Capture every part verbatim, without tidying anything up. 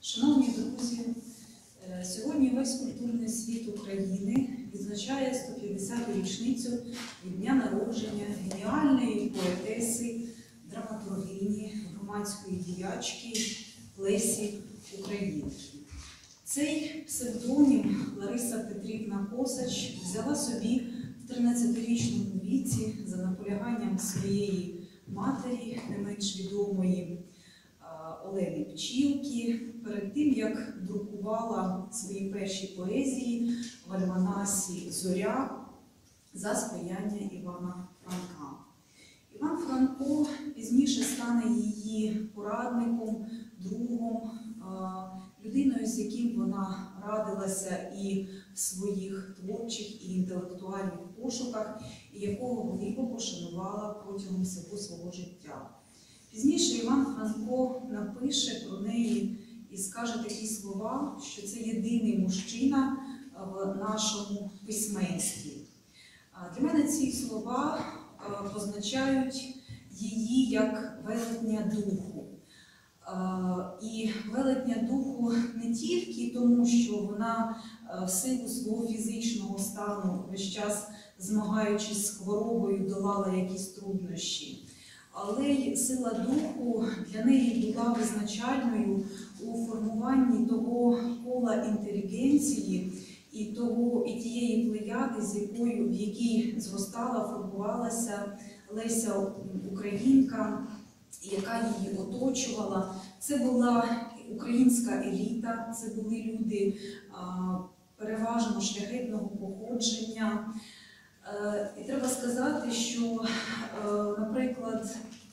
Шановні друзі, сьогодні весь культурний світ України відзначає сто п'ятдесяту річницю від дня народження геніальної поетеси, драматургині, громадської діячки Лесі Українки. Цей псевдонім Лариса Петрівна Косач взяла собі в тринадцятирічному віці за наполяганням своєї матері, не менш відомої Олени Пчілки, перед тим, як друкувала свої перші поезії в альманасі «Зоря» за сприяння Івана Франка. Іван Франко пізніше стане її порадником, другом, людиною, з яким вона радилася і в своїх творчих і інтелектуальних пошуках, і якого глибоко пошанувала протягом всього свого життя. Пізніше Іван Франко напише про неї і скаже такі слова, що це єдиний мужчина в нашому письменстві. Для мене ці слова позначають її як велетня духу. І велетня духу не тільки тому, що вона в силу свого фізичного стану весь час, змагаючись з хворобою, долала якісь труднощі, але й сила духу для неї була визначальною у формуванні того кола інтелігенції і, того, і тієї плеяди, з якою, в якій зростала, формувалася Леся Українка, яка її оточувала. Це була українська еліта, це були люди переважно шляхетного походження. І треба сказати, що, наприклад,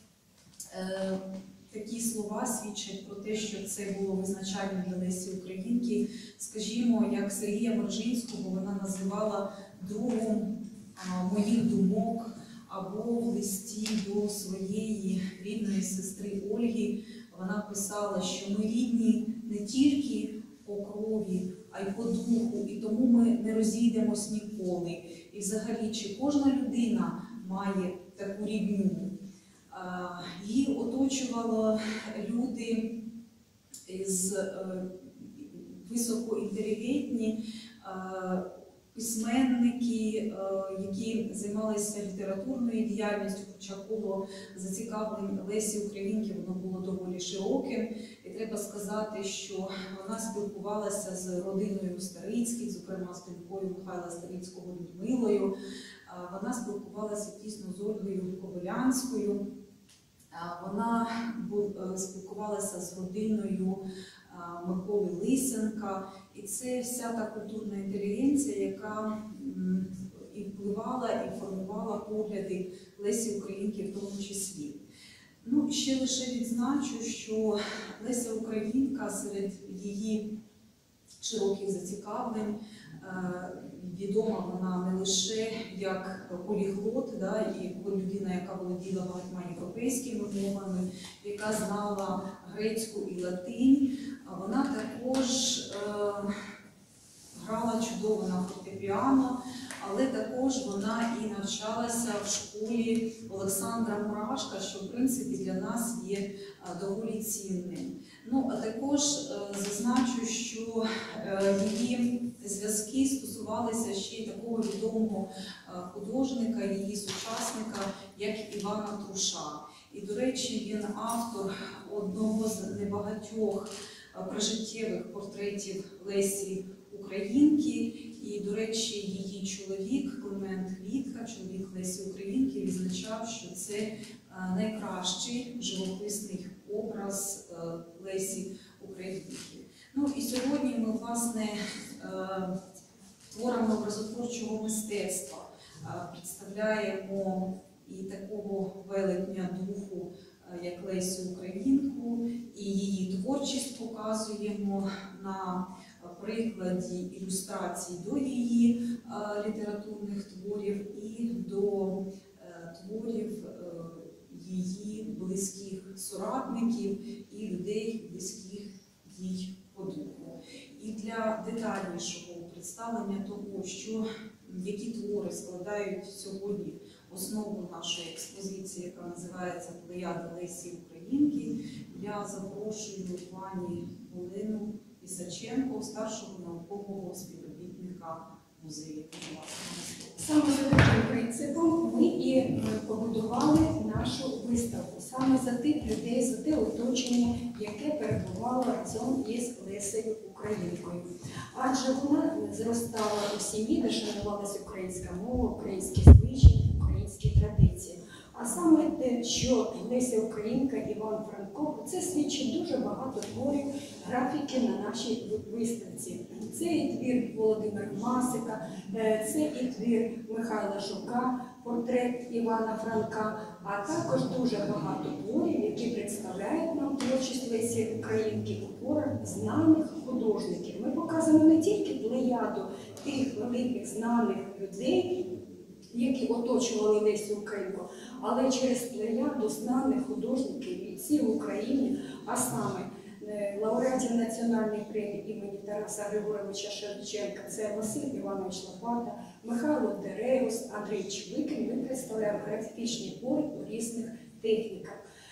такі слова свідчать про те, що це було визначальним для Лесі Українки. Скажімо, як Сергія Моржинського вона називала другом моїх думок, або в листі до своєї рідної сестри Ольги вона писала, що ми рідні не тільки по крові, а й по духу, і тому ми не розійдемось ніколи. І взагалі, чи кожна людина має таку рідню? Її оточували люди з високоінтелігентні, письменники, які займалися літературною діяльністю, хоча коло зацікавлень Лесі Українки воно було доволі широким. І треба сказати, що вона спілкувалася з родиною Старицьких, зокрема з донькою Михайла Старицького Людмилою. Вона спілкувалася тісно з Ольгою Кобилянською. Вона спілкувалася з родиною Миколи Лисенка. І це вся та культурна інтелігенція, яка і впливала, і формувала погляди Лесі Українки в тому числі. Ну, ще лише відзначу, що Леся Українка серед її широких зацікавлень відома вона не лише як поліглот, да, і людина, яка володіла багатьма європейськими мовами, яка знала грецьку і латинь. Вона також е, грала чудово на фортепіано, але також вона і навчалася в школі Олександра Мурашка, що в принципі для нас є е, доволі цінним. Ну, а також е, зазначу, що е, її зв'язки стосувалися ще й такого відомого е, художника, її сучасника, як Івана Труша. І, до речі, він автор одного з небагатьох прожиттєвих портретів Лесі Українки. І, до речі, її чоловік Климент Квітка, чоловік Лесі Українки, відзначав, що це найкращий живописний образ Лесі Українки. Ну і сьогодні ми, власне, творами образотворчого мистецтва представляємо і такого велетня духу, як Лесю Українку, і її творчість показуємо на прикладі ілюстрацій до її літературних творів і до творів її близьких соратників і людей, близьких їй по духу. І для детальнішого представлення того, що, які твори складають сьогодні основу нашої експозиції, яка називається «Плеяда Лесі Українки», я запрошую пані Олену Ісаченко, старшого наукового співробітника музею. Будь ласка. Саме за таким принципом ми і побудували нашу виставку. Саме за тих людей, за те оточення, яке перебувало разом із Лесею Українкою. Адже вона зростала у сім'ї, де шанувалася українська мова, українські звичаї, українські традиції. А саме те, що Леся Українка, Іван Франко, це свідчить дуже багато творів, графіки на нашій виставці. Це і твір Володимира Масика, це і твір Михайла Жука, портрет Івана Франка, а також дуже багато творів, які представляють нам творчість Лесі Українки у творах знаних художників. Ми показуємо не тільки плеяду тих великих знаних людей, які оточували Лесю Українку, але через плеяду знаних художників бійців України, а саме лауреатів національної премії імені Тараса Григоровича Шевченка, це Василь Іванович Лопата, Михайло Тереус, Андрій Чвикин. Ми представляємо графічні твори у різних техніках.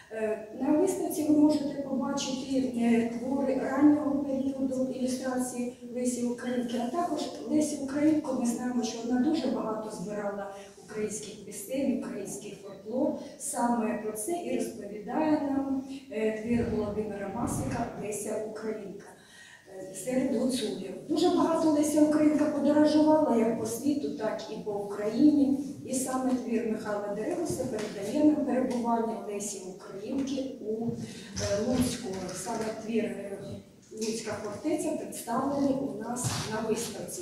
На виставці ви можете побачити твори раннього періоду ілюстрації Лесі Українки, а також Лесі Українку ми знаємо, що вона дуже багато збирала українських пісень, український фольклор. Саме про це і розповідає нам твір Володимира Масика «Леся Українка» серед гуцулів. Дуже багато Леся Українка подорожувала як по світу, так і по Україні. І саме твір Михайла Тереуса передає нам перебування Лесі Українки у Луцьку. Саме твір «Луцька фортеця» представлений у нас на виставці.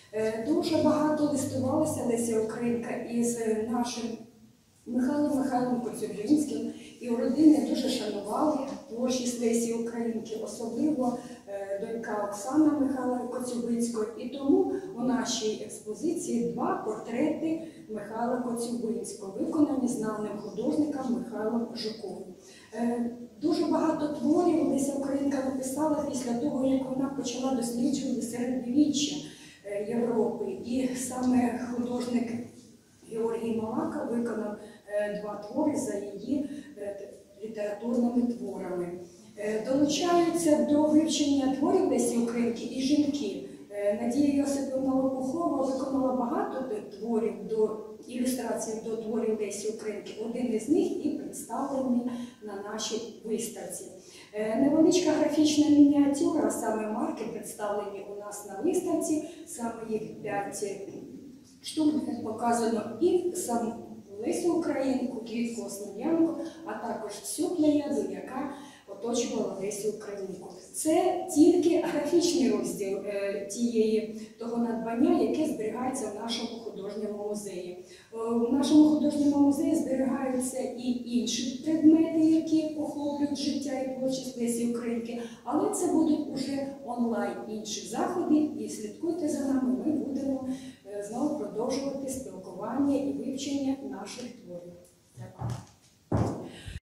Дуже багато листувалася Леся Українка із нашим Михайлом Михайлом Коцюбинським, і у родини дуже шанували творчість Лесі Українки, особливо донька Оксана Михайла Коцюбинського. І тому у нашій експозиції два портрети Михайла Коцюбинського, виконані знаним художником Михайлом Жуковим. Дуже багато творів Леся Українка написала після того, як вона почала досліджувати середньовіччя Європи. І саме художник Георгій Малака виконав два твори за її літературними творами. Долучаються до вивчення творів Лесі Українки і жінки. Надія Йосипівна Лопухова виконала багато творів до ілюстрацій до творів Лесі Українки. Один із них і представлений на нашій виставці. Невеличка графічна мініатюра, а саме марки представлені у нас на виставці, саме їх п'ять штук показано і сам Лесю Українку, Квітку Основ'янку, а також всю плеяду, яка оточувала Лесю Українку. Це тільки графічний розділ е, тієї, того надбання, яке зберігається в нашому художньому музеї. Е, в нашому художньому музеї зберігаються і інші предмети, які охоплюють життя і творчість Лесі Українки, але це будуть уже онлайн інші заходи, і слідкуйте за нами, ми будемо е, знову продовжувати спілкування і вивчення наших творів.